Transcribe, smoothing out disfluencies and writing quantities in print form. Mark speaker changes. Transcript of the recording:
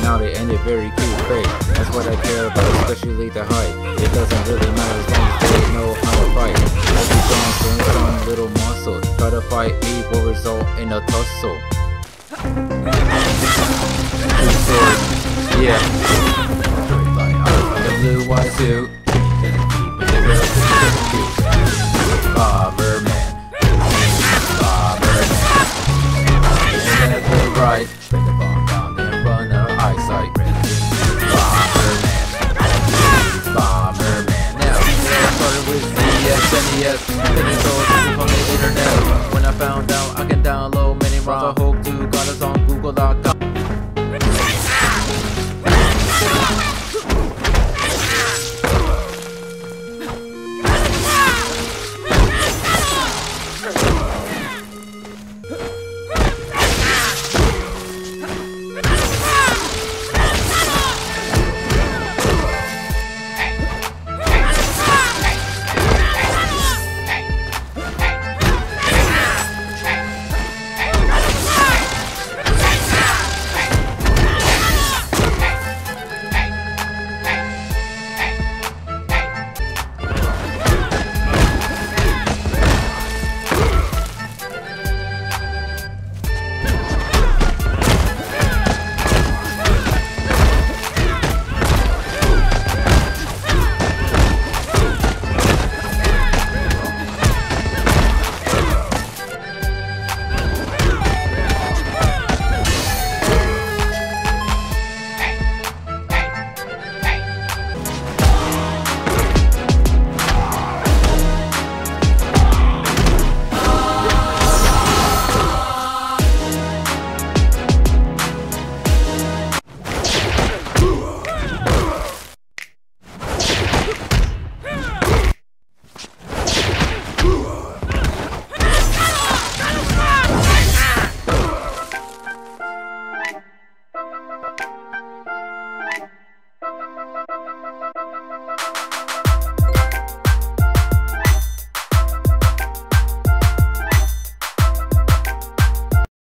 Speaker 1: personality and a very cute face. That's what I care about, especially the height. It doesn't really matter as long as they know how to fight. Let's be showing some little muscle. Try to fight me will result in a tussle. Yeah. The blue white suit.